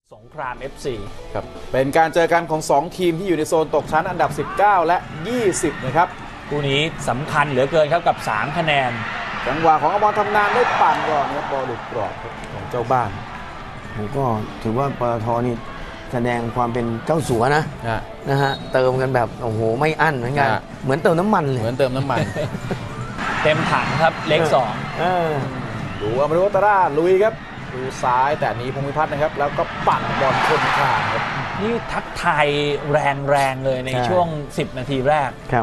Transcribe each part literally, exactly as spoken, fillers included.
สงคราม เอฟ ซีครับเป็นการเจอกันของสองทีมที่อยู่ในโซนตกชั้นอันดับสิบเก้าและยี่สิบนะครับคู่นี้สำคัญเหลือเกินครับกับสามคะแนนจังหวะของอมรทำนานได้ปั่นก่อนนะครับบอลหลุดกรอบของเจ้าบ้านผมก็ถือว่าปตท.นี่แสดงความเป็นเจ้าสัวนะนะฮะเติมกันแบบโอ้โหไม่อั้นเหมือนกันเหมือนเติมน้ำมันเลยเหมือนเติมน้ำมันเต็มถังครับเล็กสองดูอมรุวัตราลุยครับดูซ้ายแต่นี้พงษ์พิพัฒน์นะครับแล้วก็ปั่นบอลคนข้างครับนี่ทักทายแรงๆเลยในช่วงสิบนาทีแรกครับ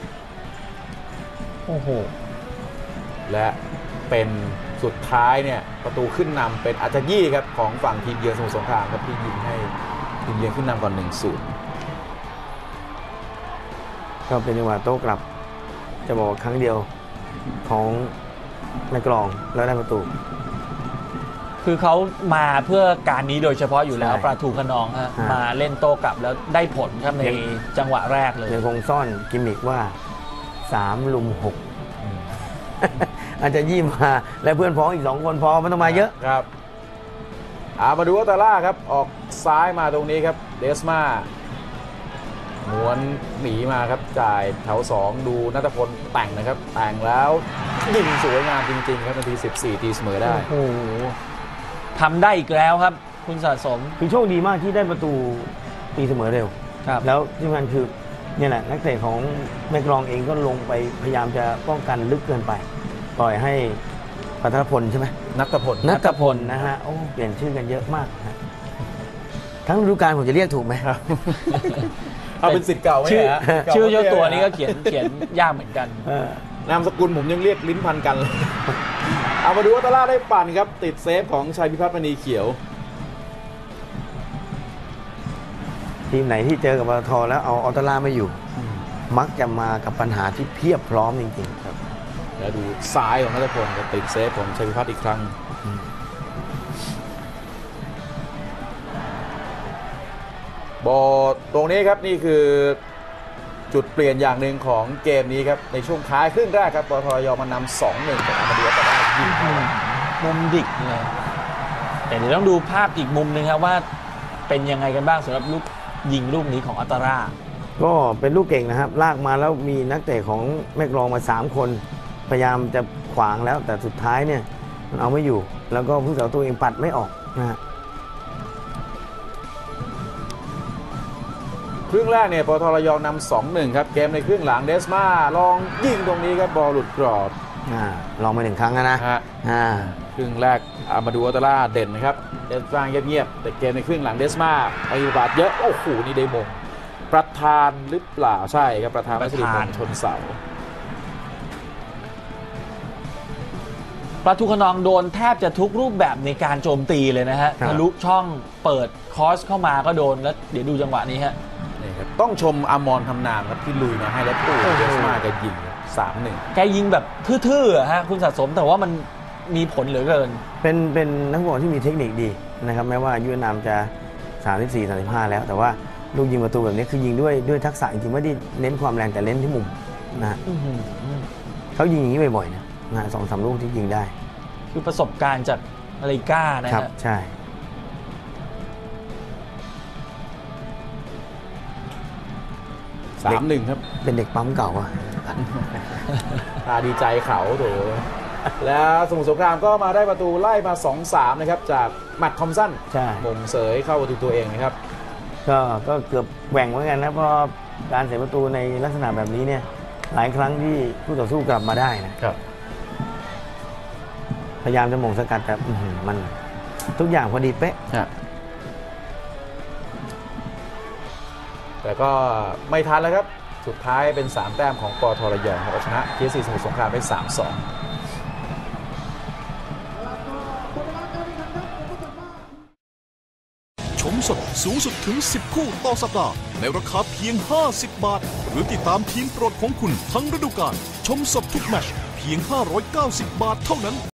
โอ้โหและเป็นสุดท้ายเนี่ยประตูขึ้นนำเป็นอาจายี่ครับของฝั่งทีมเยือนสมุทรสงครามครับที่ยิงให้ทีมเยือนขึ้นนำก่อน หนึ่งศูนย์ก็เป็นจังหวะโต้กลับจะบอกครั้งเดียวของแม่กลองแล้วได้ประตูคือเขามาเพื่อการนี้โดยเฉพาะอยู่แล้วปลาทูขนองฮะมาเล่นโต้กลับแล้วได้ผลครับในจังหวะแรกเลยยังคงซ่อนกิมมิกว่าสามลุมหกอาจจะยี่มาและเพื่อนพ้องอีกสองคนพอไม่ต้องมาเยอะครับอามาดูวัตาร่าครับออกซ้ายมาตรงนี้ครับเดสมาม้วนหนีมาครับจ่ายแถวสองดูณัฐพลแต่งนะครับแต่งแล้วยิงสวยงามจริงๆครับนาทีสิบสี่ตีเสมอได้โอ้โหทำได้อีกแล้วครับคุณสะสมคือโชคดีมากที่ได้ประตูตีเสมอเร็วแล้วที่สำคัญคือเนี่ยแหละนักเตะของแม่กลองเองก็ลงไปพยายามจะป้องกันลึกเกินไปปล่อยให้ปัทรพลใช่ไหมณัฐพลณัฐพลนะฮะโอ้เปลี่ยนชื่อกันเยอะมากนะทั้งฤดูกาลผมจะเรียกถูกไหมครับเอาเป็นสิทธิ์เก่าไหมชื่อชื่อเจ้าตัวนี้ก็เขียนเขียนยากเหมือนกันนามสกุลผมยังเรียกลิ้นพันกันเลยเอามาดูวัตราได้ปั่นครับติดเซฟของชัยพิพัฒน์มณีเขียวทีมไหนที่เจอกับปตท.แล้วเอาออตราไม่อยู่มักจะมากับปัญหาที่เพียบพร้อมจริงๆครับแล้วดูซ้ายของณัฐพลกับติดเซฟของชัยพิพัฒน์อีกครั้งบอลตรงนี้ครับนี่คือจุดเปลี่ยนอย่างหนึ่งของเกมนี้ครับในช่วงท้ายครึ่งแรกครับปตท.ยอมมานำ สองหนึ่ง แต่มาดูวัตรายิงมุมดิกเลยแต่เดี๋ยวต้องดูภาพอีกมุมนึงครับว่าเป็นยังไงกันบ้างสำหรับลูกยิงลูกนี้ของอัตราก็เป็นลูกเก่งนะครับลากมาแล้วมีนักเตะของแม่กลองมาสามคนพยายามจะขวางแล้วแต่สุดท้ายเนี่ยมันเอาไม่อยู่แล้วก็ผู้สาวตัวเองปัดไม่ออกนะฮะครึ่งแรกเนี่ยปตท.ระยองนำ สองหนึ่ง ครับเกมในครึ่งหลังเดสมาลองยิงตรงนี้ครับบอลหลุดกรอบอ่าลองไปหนึ่งครั้งนะฮะอ่าครึ่งแรกอามาดูอัตราเด่นนะครับเดสมาเงียบๆแต่เกมในครึ่งหลังเดสมาไปบาดเยอะโอ้โหนี่ได้มงประธานหรือเปล่าใช่ครับประธานวัชรินทร์ชนเสาปลาทูขนองโดนแทบจะทุกรูปแบบในการโจมตีเลยนะฮะทะลุช่องเปิดคอสเข้ามาก็โดนแล้วเดี๋ยวดูจังหวะนี้ฮะนี่ครับต้องชมอมรทำนานครับที่ลุยมาให้แล้วตู้เดสมาแกยิง สามหนึ่งแกยิงแบบทื่อๆฮะคุณสะสมแต่ว่ามันมีผลเหลือเกินเป็นเป็นนักบอลที่มีเทคนิคดีนะครับแม้ว่าอายุนามจะสามสิบสี่ สามสิบห้าแล้วแต่ว่าลูกยิงประตูแบบนี้คือยิงด้วยด้วยทักษะจริงๆไม่ได้เน้นความแรงแต่เน้นที่มุมนะฮะเขายิงอย่างนี้บ่อยๆนะนะสองสามลูกที่ยิงได้คือประสบการณ์จากอเมริกานะครับใช่สามหนึ่งครับเป็นเด็กปั๊มเก่าอ่ะตาดีใจเขาโถแล้วสมุทรสงครามก็มาได้ประตูไล่มา สองสาม นะครับจากแมตต์ทอมสันมงเสยเข้าประตูตัวเองนะครับก็ก็เกือบแหว่งเหมือนกันนะเพราะการเสียประตูในลักษณะแบบนี้เนี่ยหลายครั้งที่ผู้ต่อสู้กลับมาได้นะครับพยายามจะมงสกัดแต่มันทุกอย่างพอดีเป๊ะแต่ก็ไม่ทันแล้วครับสุดท้ายเป็นสามแต้มของปตท.ระยองครับชนะ ที เอส ซี สมุทรสงครามได้ สามสองชมสดสูงสุดถึงสิบคู่ต่อสัปดาห์ในราคาเพียงห้าสิบบาทหรือติดตามทีมโปรดของคุณทั้งฤดูกาลชมสดทุกแมตช์เพียงห้าร้อยเก้าสิบบาทเท่านั้น